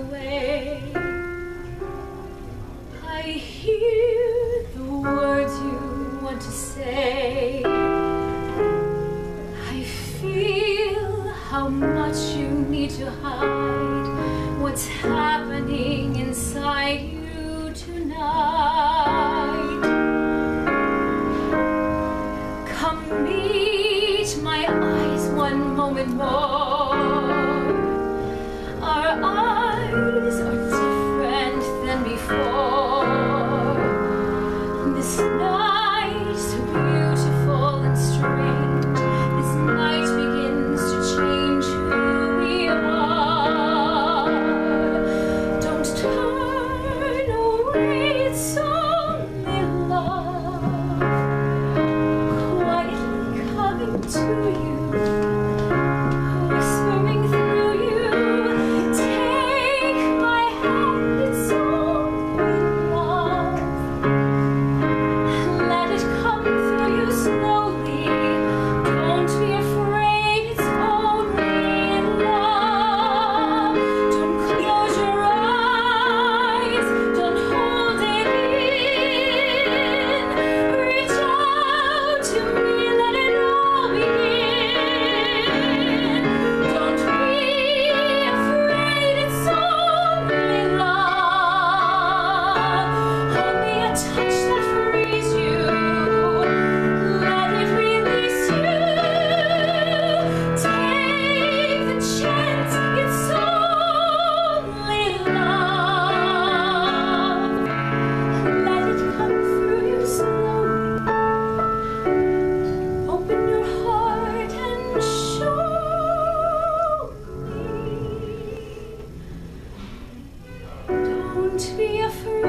away. I hear the words you want to say. I feel how much you need to hide what's happening inside you tonight. Come meet my eyes one moment more. Our eyes are different than before. This night, so beautiful and strange, this night begins to change who we are. Don't turn away, it's only love quietly coming to you. Don't be afraid.